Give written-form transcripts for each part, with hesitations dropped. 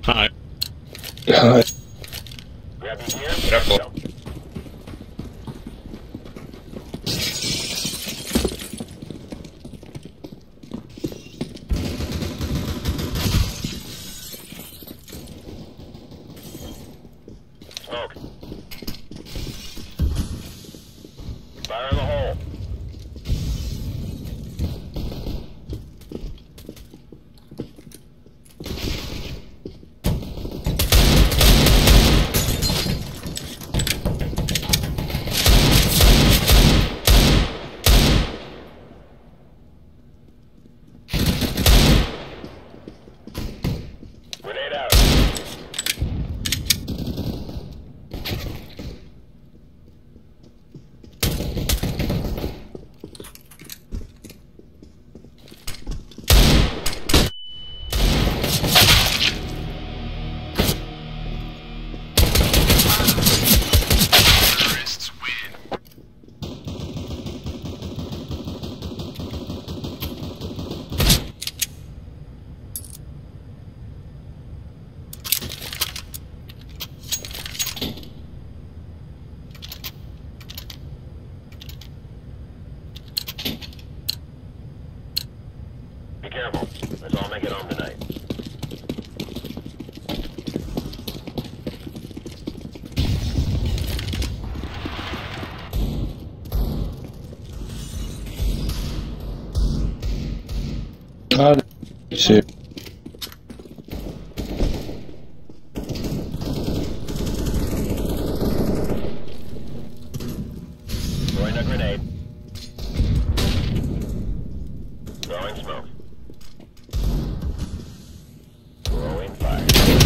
Hi. Hi. Grab your gear. Careful. Go. Smoke. Fire in the hole. Grenade out. Terrorists win. Be careful. Let's all make it home tonight. Hi. Shit. Throwing a grenade. Throwing smoke. Throwing fire.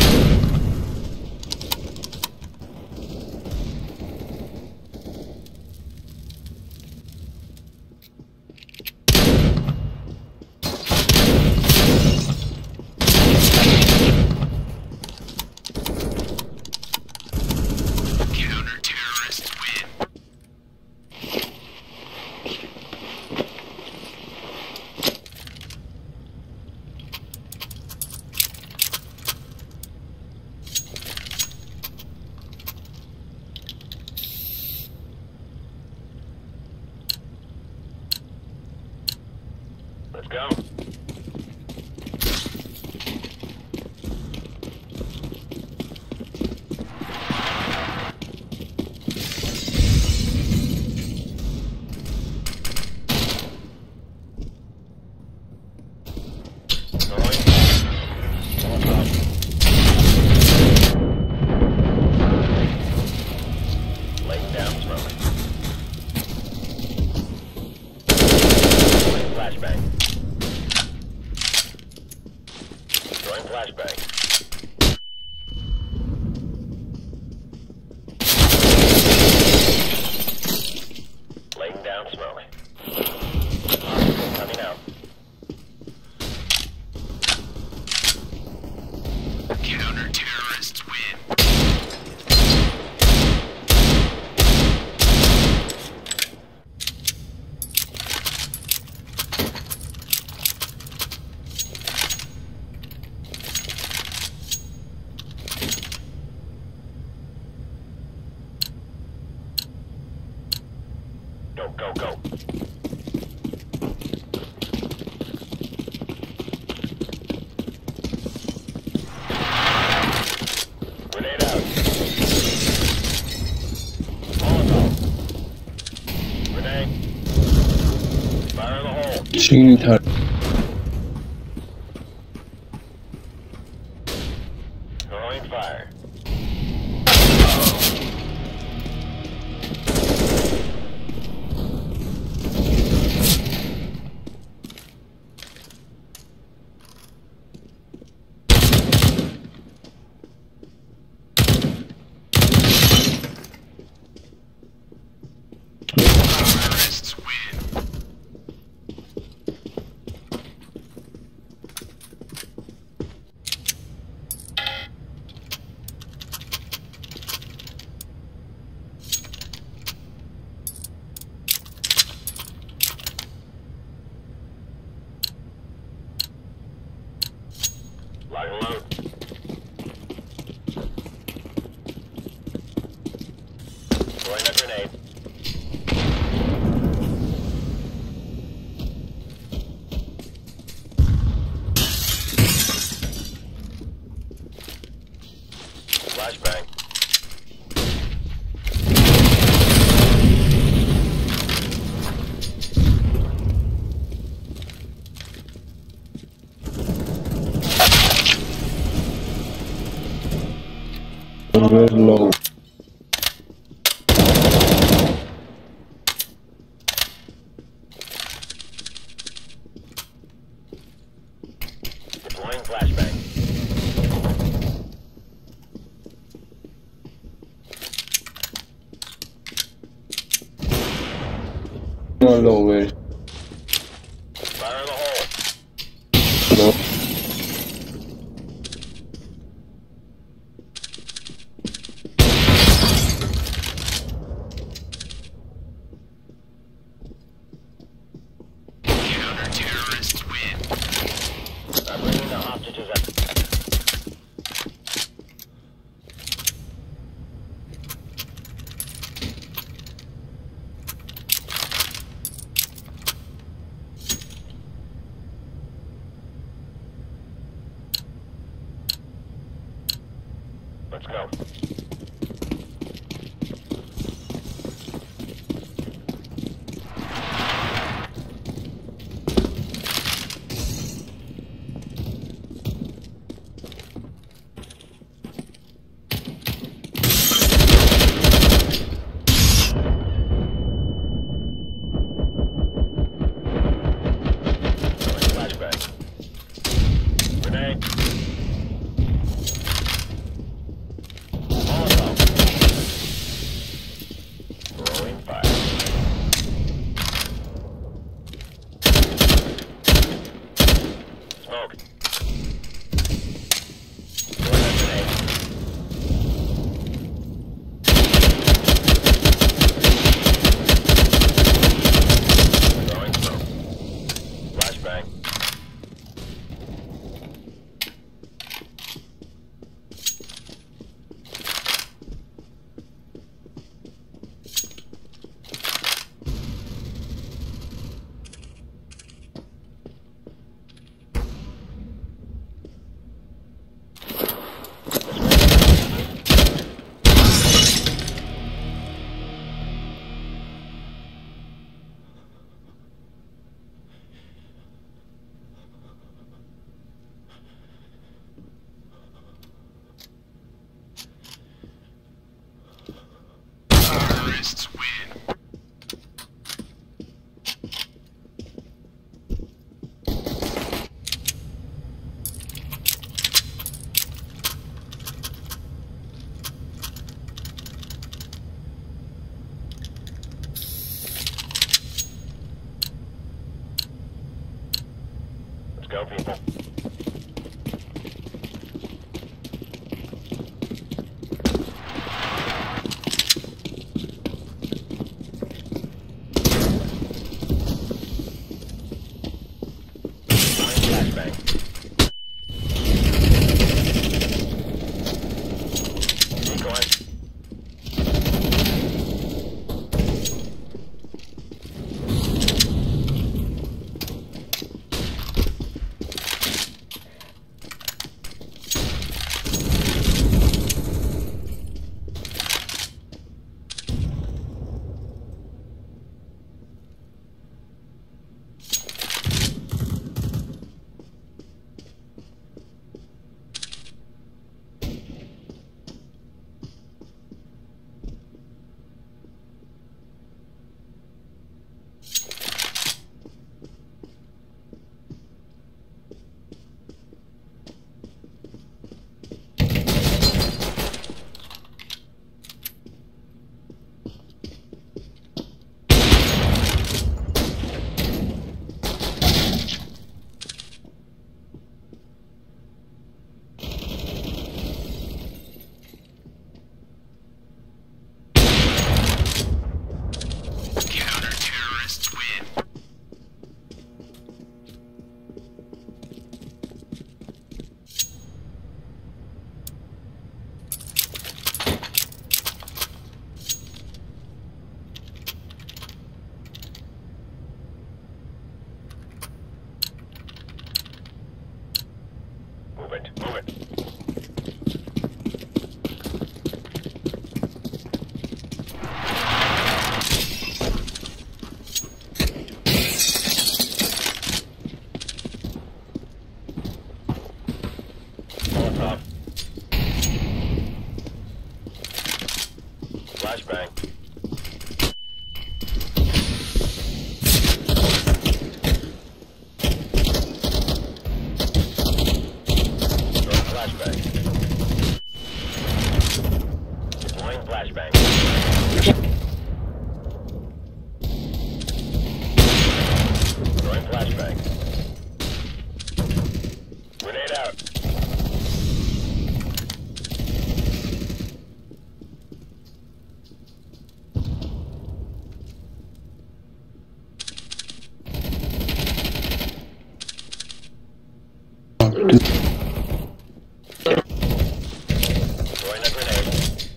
Counter-terrorists win. Let's go. Throwing fire. All up. Laying down smoke. Throwing flashbang. Throwing flashbang. Laying down smoke. Coming out. Counter-terrorists win. Go, go, go. Grenade out. Molotov. Grenade. Fire in the hole. Shooting time. Throwing fire. Terrorists win. Throwing a grenade. Flashbang. Very low. Deploying flashbang. Not low way. Fire in the hole. Low. Counter-terrorists win. I'm bringing the hostages up. Let's go. Flashbang. Grenade. Molotov. Throwing fire. Smoke. Throwing a grenade. Throwing smoke. Flashbang. Terrorists win. Let's go, people. Flashbang. Decoy. Throwing a grenade.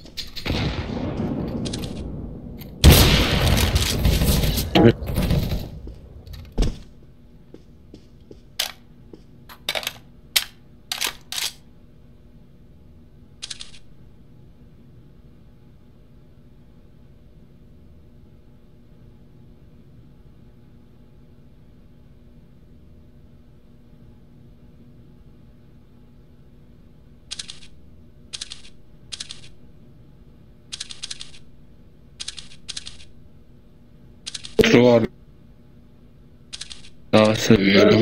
Trovar. Ja, serveram.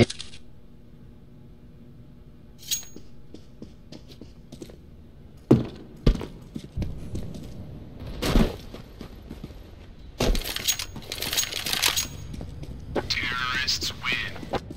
Terrorists win.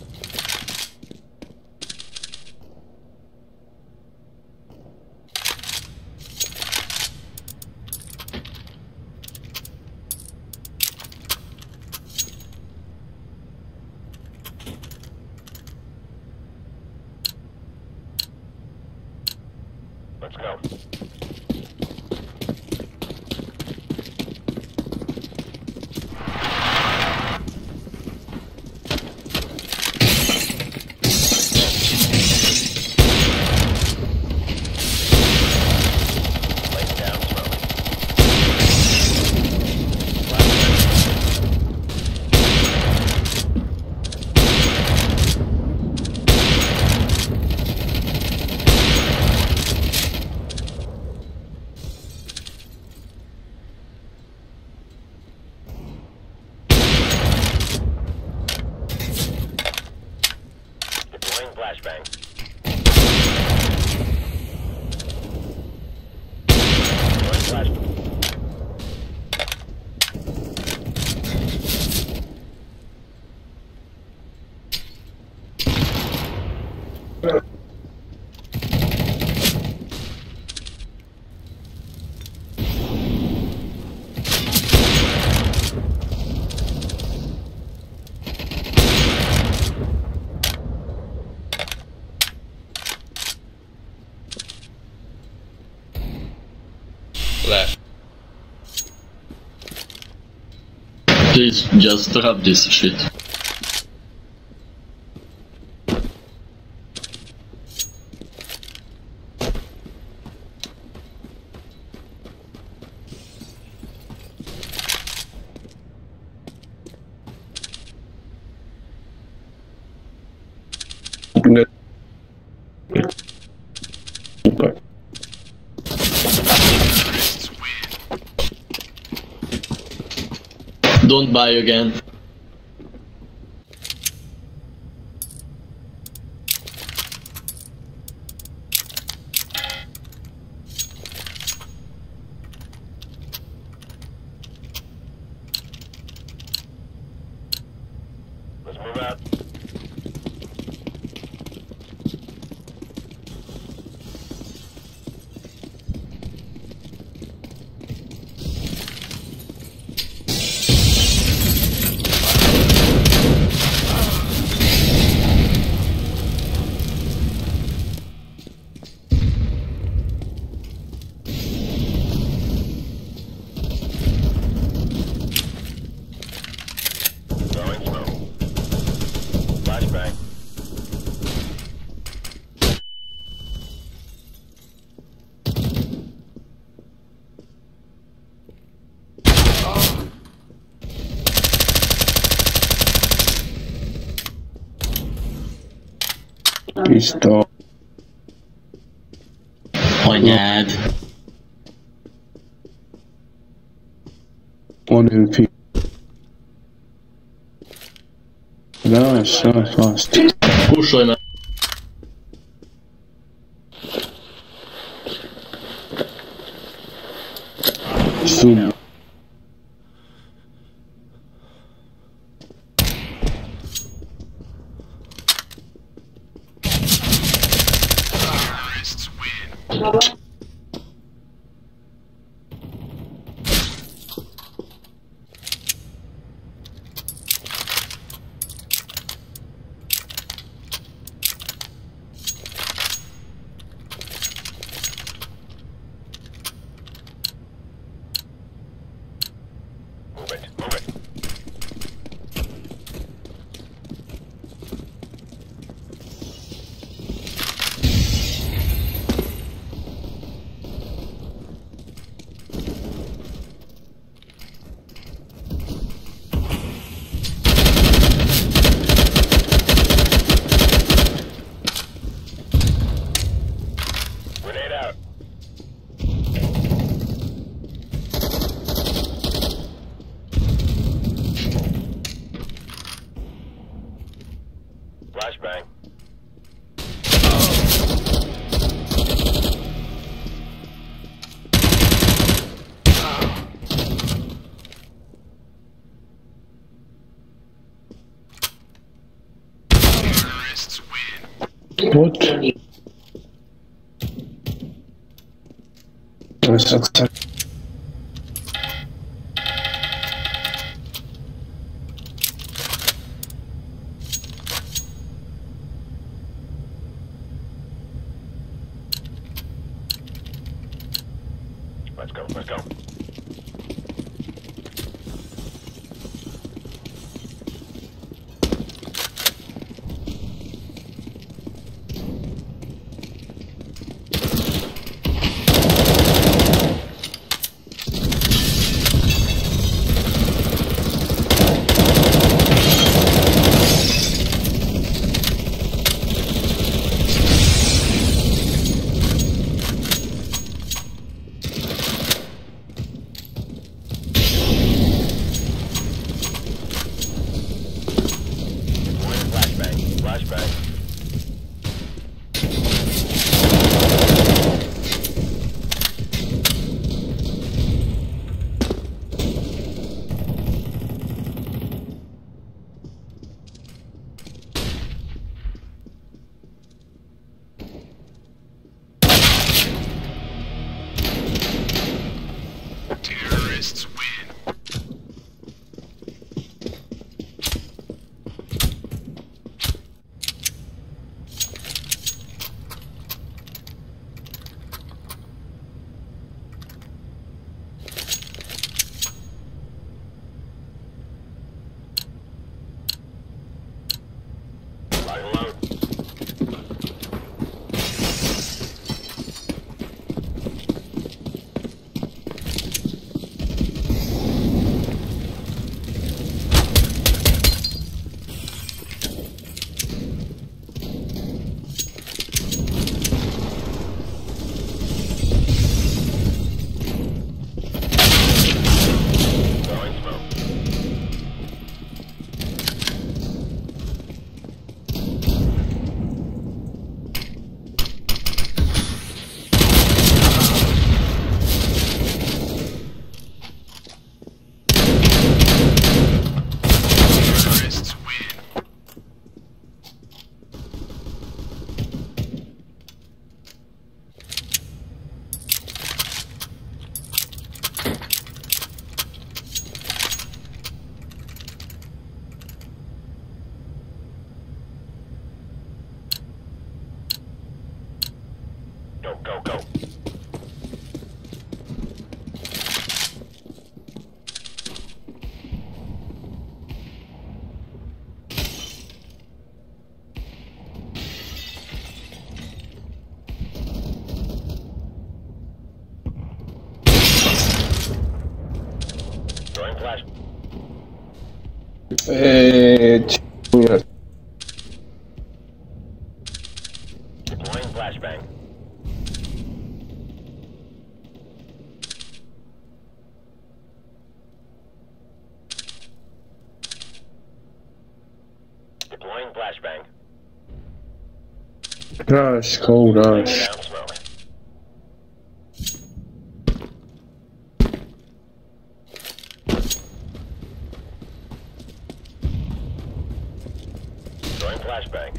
Let's go. Laying down slowly. Deploying flashbang. Deploying flashbang. Left. Please just drop this shit. Okay. Terrorists win. Don't buy again. Let's move out. Throwing smoke. Flashbang. Pistol. Anyád. One MP. Nice, so fast. Pusolj meg. Zoom. Terrorists win. What? Let's accept. Let's go, let's go. Flashbang. Terrorists win. Go. Throwing flash. Deploying flashbang. Deploying flashbang. Rush, cold rush. Down slowly. Throwing flashbang.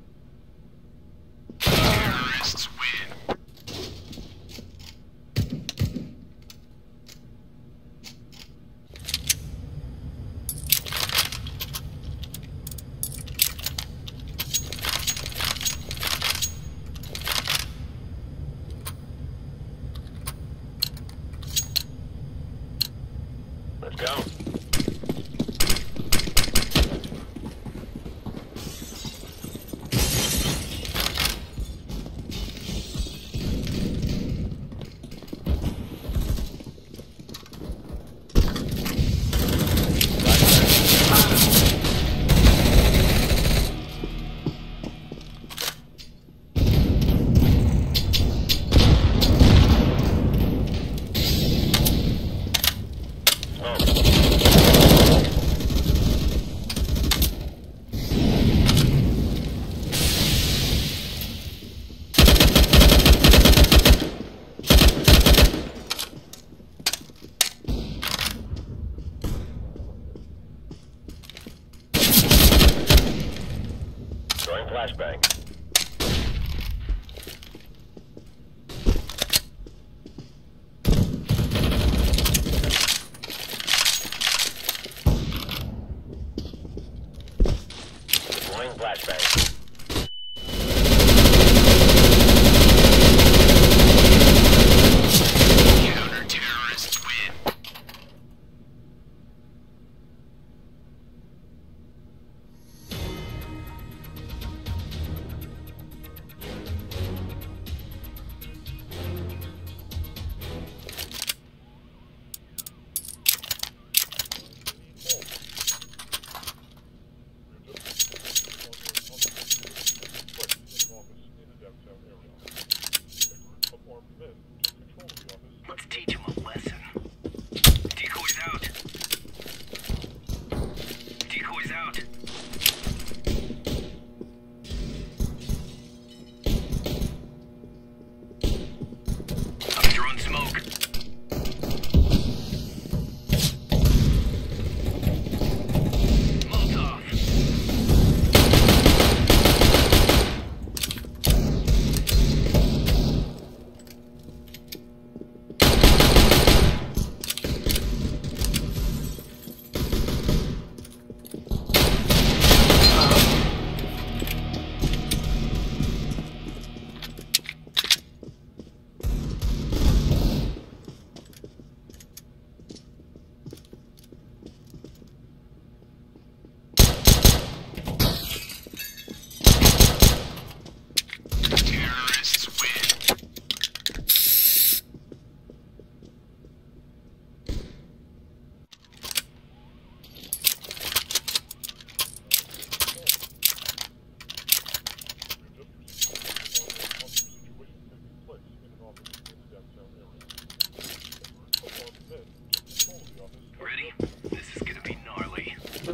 Terrorists win.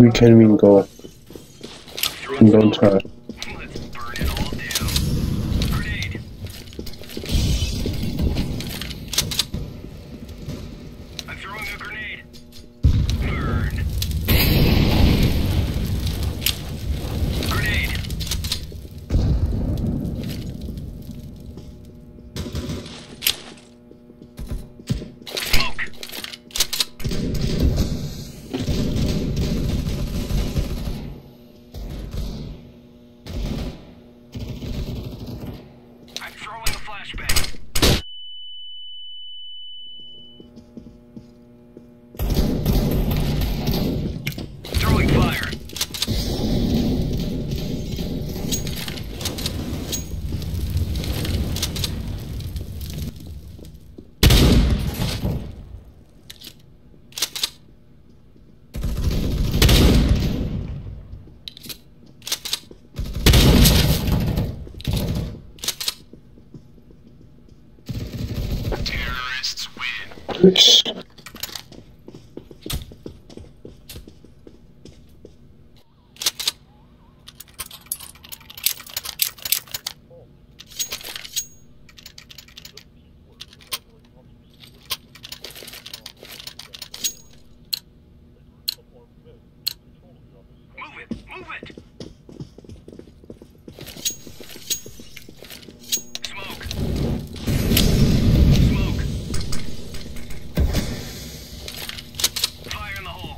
We can't even go. And don't try. Let's burn it all down. Grenade. I'm throwing a grenade. Burn. Grenade. Smoke. I'm throwing a flashbang. Throwing fire. Terrorists win. Oops. Move it! Move it! Smoke! Smoke! Fire in the hole!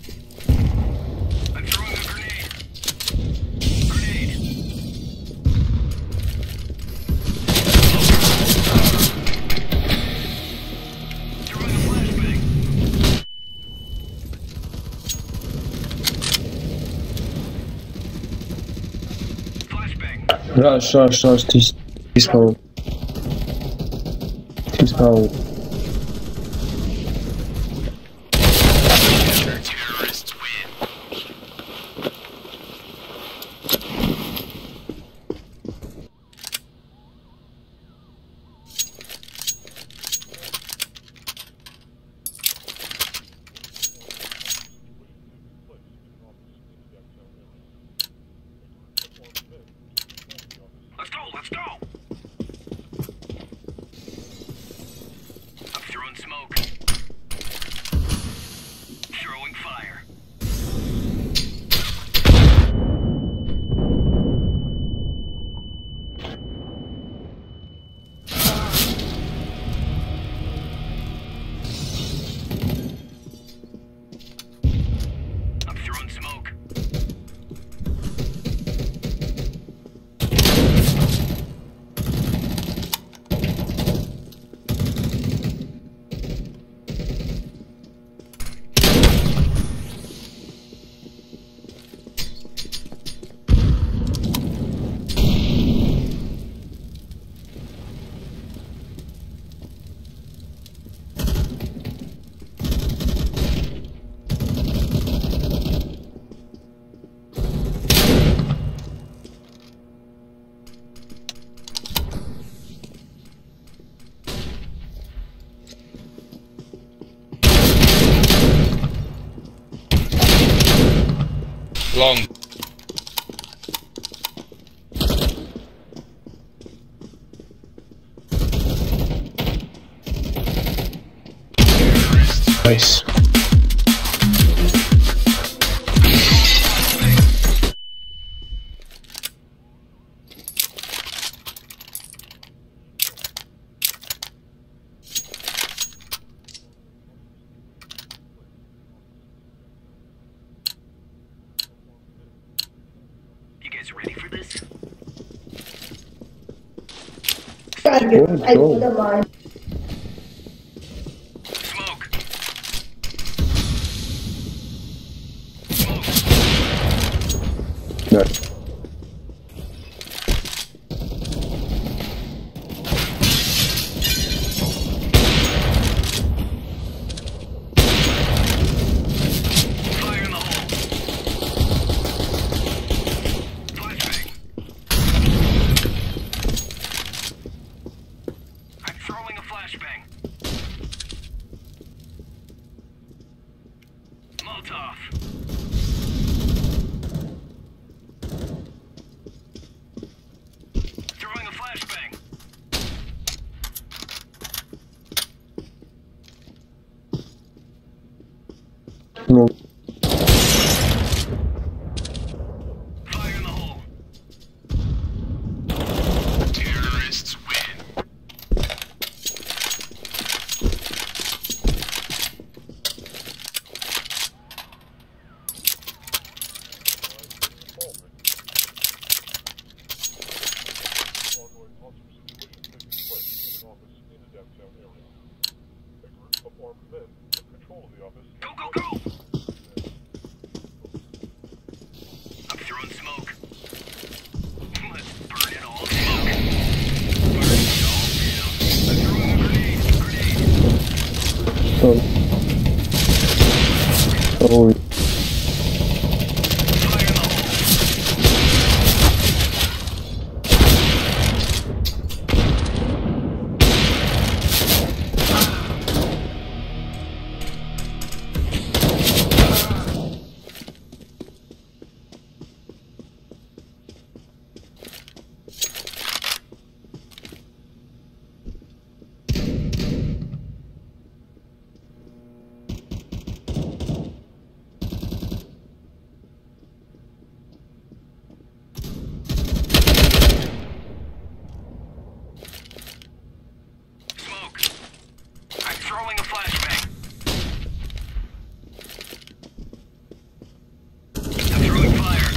I'm throwing a grenade! Grenade! Throwing a flashbang! Flashbang! Rush. This hole. This hole. Terrorists win! Let's go! I'm throwing smoke. Throwing fire. I'm throwing smoke. Long. Nice. You guys ready for this? Go. Smoke. No. Fire in the hole. Flashbang. I'm throwing Oh, Throwing a flashbang. I'm throwing fire.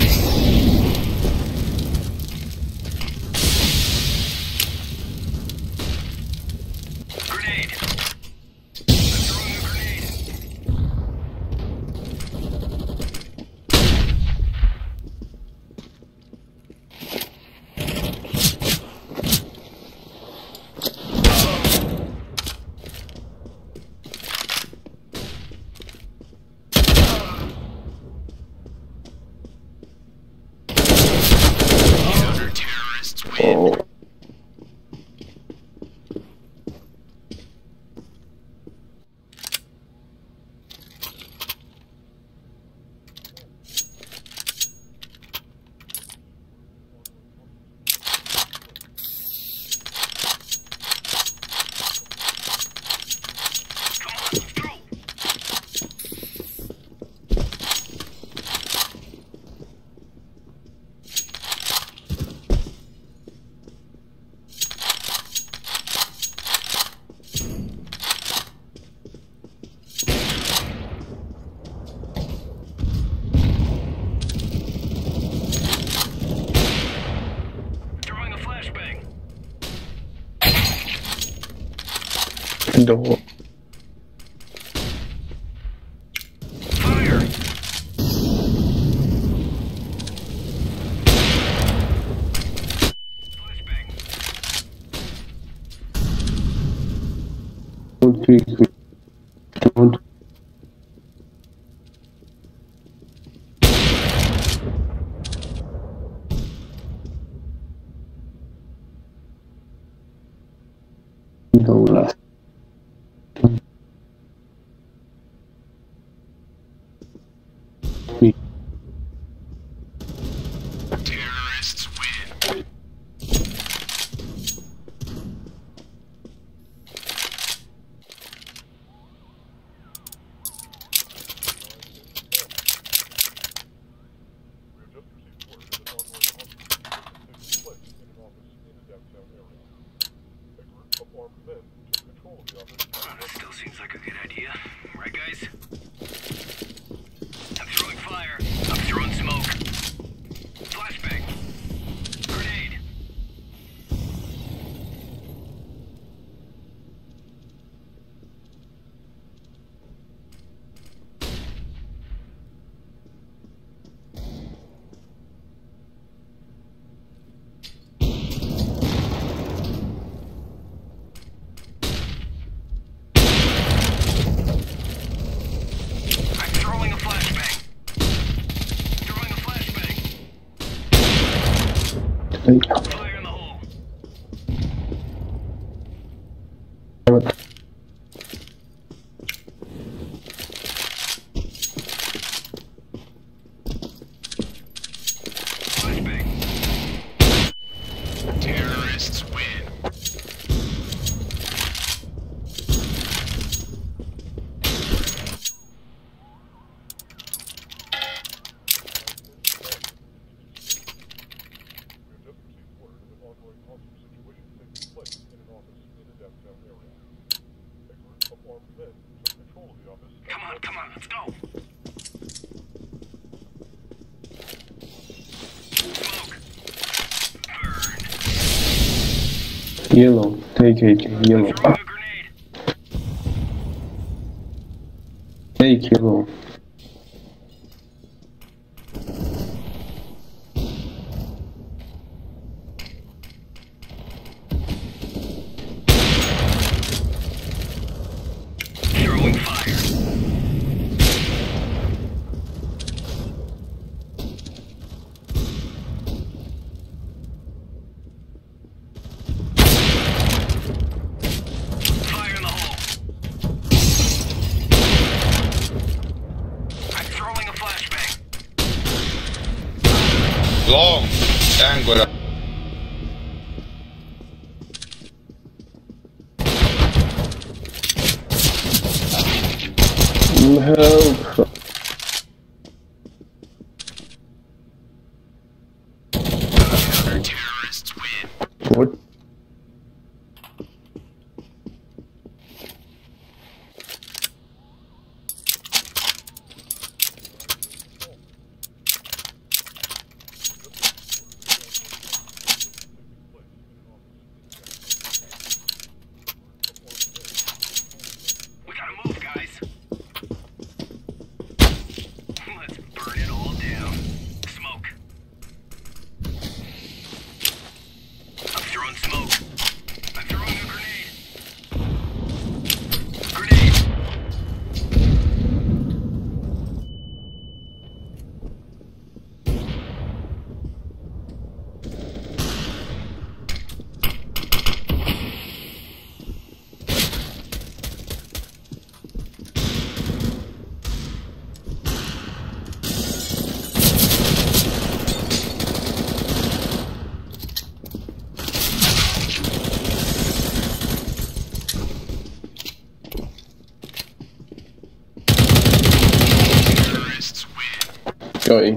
Grenade. I'm throwing a grenade. oh. No. Fire! Flashbang. Don't be quick. Don't. No last. Terrorists win. That still seems like a good idea. Right, guys? I'm throwing fire. I'm throwing smoke. Flashbang. Grenade. I'm throwing a flashbang. Throwing a flashbang. Fire in the hole. Flashbang. Terrorists win. Come on, let's go. Smoke. Burn. Yellow. Take it. Yellow. Throwing a grenade. Take yellow. Throwing fire. Long. Angular. Help! Terrorists win. What? We gotta move, guys. Let's burn it all down. Smoke. I'm throwing smoke. I'm throwing a grenade. Grenade. Terrorists win. Going.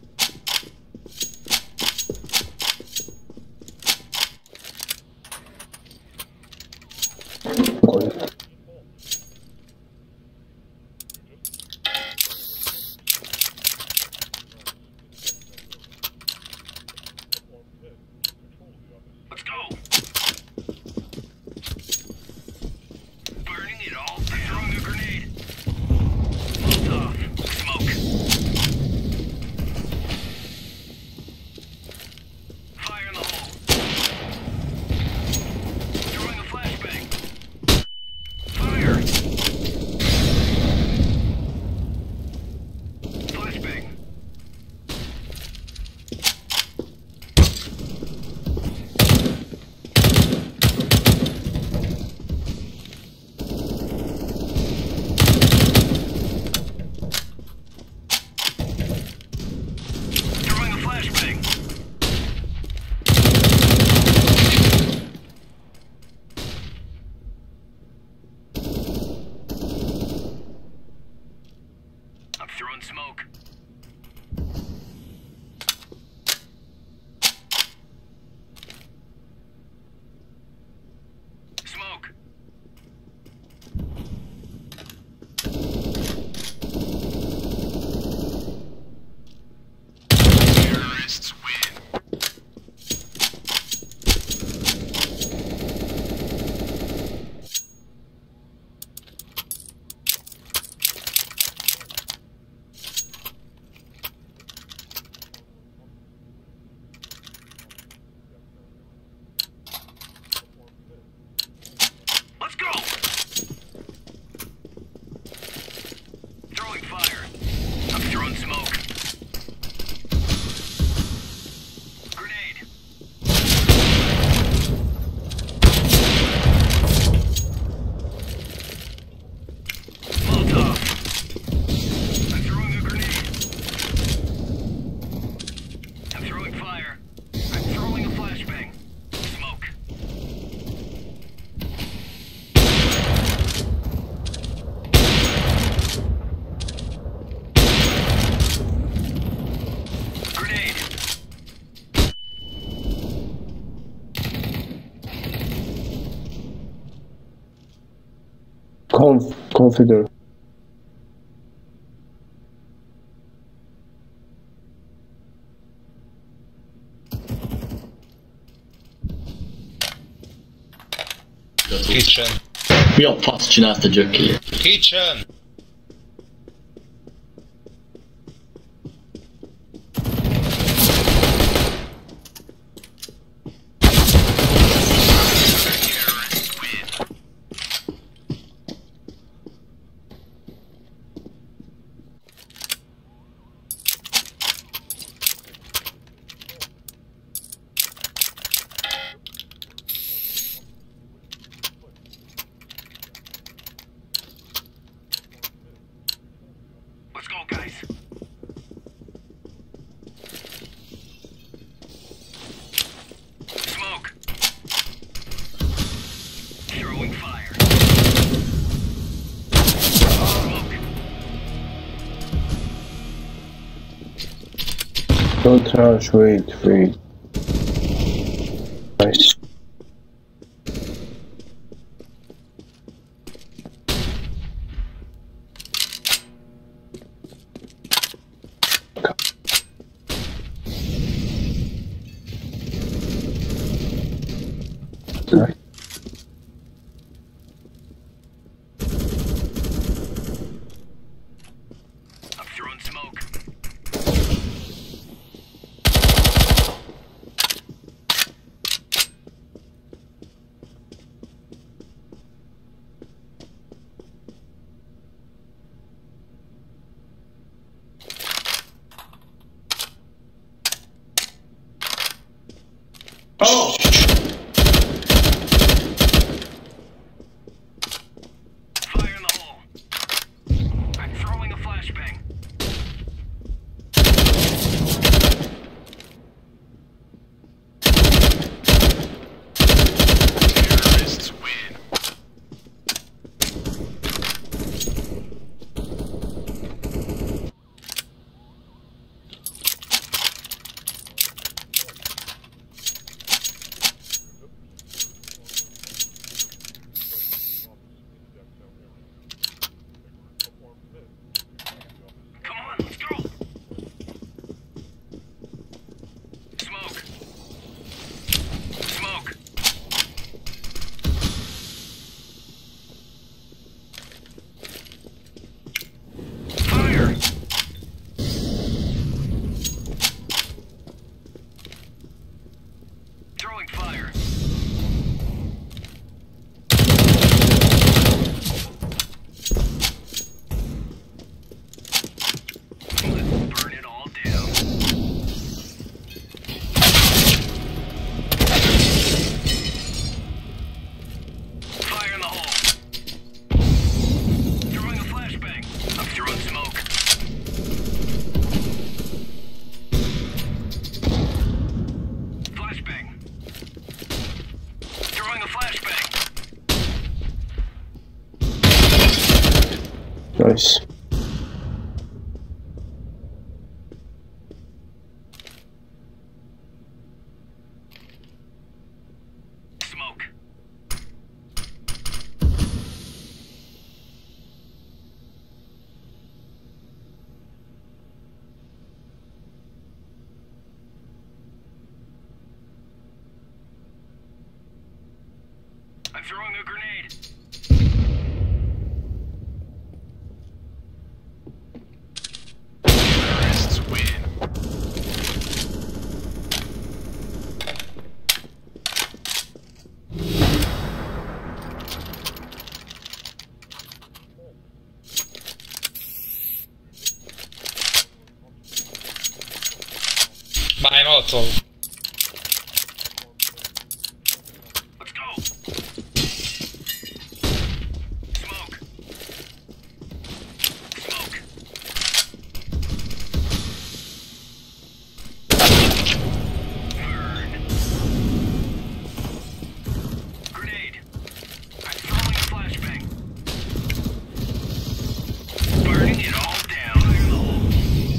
Going. Let's go. Burning it all down. Throwing a grenade. Molotov. Smoke. Fire in the hole. Throwing a flashbang. Fire. Flashbang. Throwing a flashbang. I'm throwing smoke. Smoke. Terrorists win. Let's go. Throwing fire. I'm throwing smoke. Grenade. Molotov. I'm throwing a grenade. I'm throwing fire. I'm throwing a flashbang. Smoke. Grenade. Configure. Kitchen. Mi a fasz csinálsz te gyökér? Kitchen. Terrorists win. Don't rush, wait. Nice. Nice. I'm throwing smoke. Oh! Fire in the hole. I'm throwing a flashbang. Terrorists win. Come on, let's go. Smoke. Smoke. Fire. Throwing fire. Let's burn it all down. Fire in the hole. Throwing a flashbang. I'm throwing smoke. Flashbang. Throwing a flashbang. Nice. Smoke. I'm throwing a grenade. Terrorists win. Bye, Molotov. Let's go. Smoke. Smoke. Burn. Grenade. I'm throwing a flashbang. Burning it all down. Fire in the hole.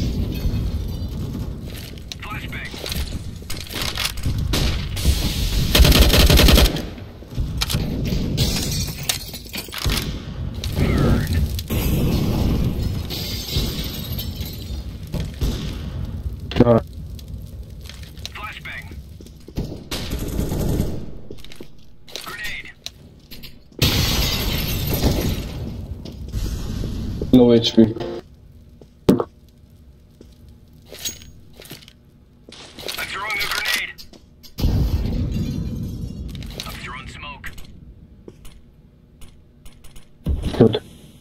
Flashbang. Burn. Flashbang. Grenade. Low HP. I'm throwing a grenade. I'm throwing smoke. Good.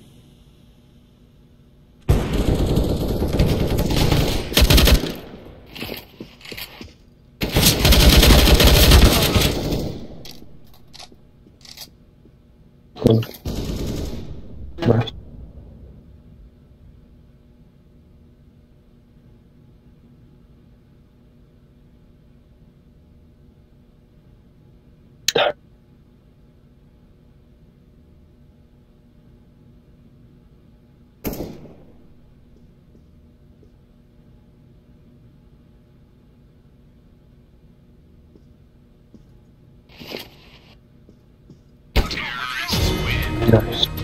Good. Nice. Nice.